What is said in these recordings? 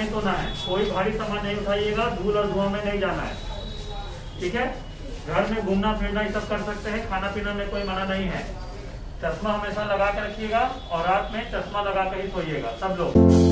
नहीं सोना है, कोई भारी सामान नहीं उठाइएगा, धूल और धुआं में नहीं जाना है, ठीक है। घर में घूमना फिरना ये सब कर सकते हैं, खाना पीना में कोई मना नहीं है। चश्मा हमेशा लगा के रखिएगा और रात में चश्मा लगा के ही सोइएगा सब लोग।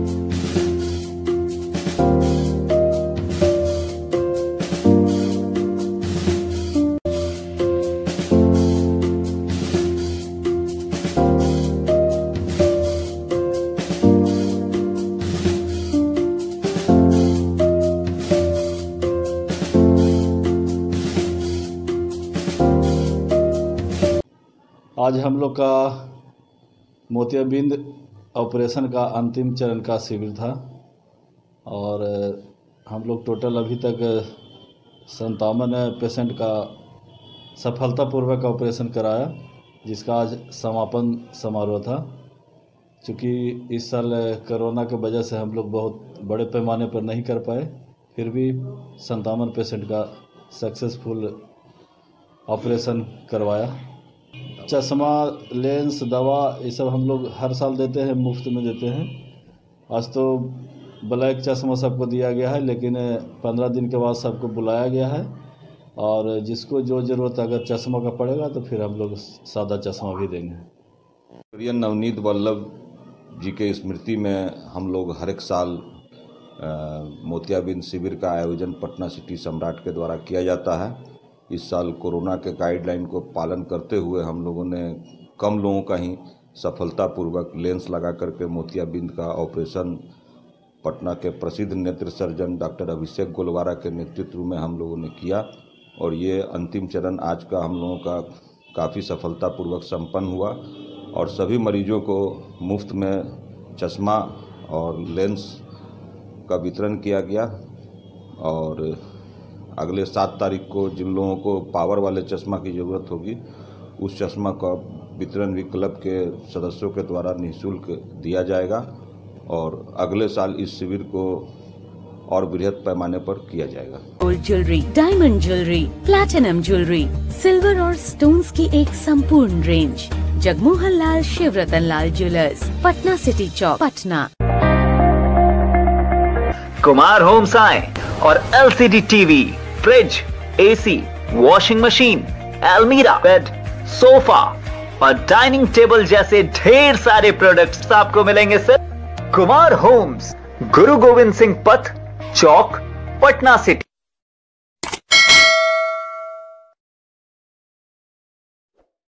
आज हम लोग का मोतियाबिंद ऑपरेशन का अंतिम चरण का शिविर था और हम लोग टोटल अभी तक 57 पेशेंट का सफलतापूर्वक ऑपरेशन कराया, जिसका आज समापन समारोह था। चूँकि इस साल कोरोना की वजह से हम लोग बहुत बड़े पैमाने पर नहीं कर पाए, फिर भी 57 पेशेंट का सक्सेसफुल ऑपरेशन करवाया। चश्मा, लेंस, दवा ये सब हम लोग हर साल देते हैं, मुफ्त में देते हैं। आज तो ब्लैक चश्मा सबको दिया गया है, लेकिन 15 दिन के बाद सबको बुलाया गया है और जिसको जो ज़रूरत अगर चश्मा का पड़ेगा तो फिर हम लोग सादा चश्मा भी देंगे। प्रिय नवनीत वल्लभ जी के स्मृति में हम लोग हर एक साल मोतियाबिंद शिविर का आयोजन पटना सिटी सम्राट के द्वारा किया जाता है। इस साल कोरोना के गाइडलाइन को पालन करते हुए हम लोगों ने कम लोगों का ही सफलतापूर्वक लेंस लगा करके मोतियाबिंद का ऑपरेशन पटना के प्रसिद्ध नेत्र सर्जन डॉक्टर अभिषेक गोलवारा के नेतृत्व में हम लोगों ने किया और ये अंतिम चरण आज का हम लोगों का काफ़ी सफलतापूर्वक संपन्न हुआ और सभी मरीजों को मुफ्त में चश्मा और लेंस का वितरण किया गया। और अगले 7 तारीख को जिन लोगों को पावर वाले चश्मा की ज़रूरत होगी, उस चश्मा का वितरण भी क्लब के सदस्यों के द्वारा निःशुल्क दिया जाएगा और अगले साल इस शिविर को और बृहद पैमाने पर किया जाएगा। Gold jewellery, diamond jewellery, platinum jewellery, silver और स्टोन्स की एक संपूर्ण range. Jagmohan Lal Shivratan Lal jewellers, Patna City Chowk, Patna. Kumar homes आए और LCD TV, fridge, AC, washing machine, अलमीरा, बेड, सोफा और डाइनिंग टेबल जैसे ढेर सारे प्रोडक्ट्स आपको मिलेंगे सर। कुमार होम्स, गुरु गोविंद सिंह पथ, चौक, पटना सिटी।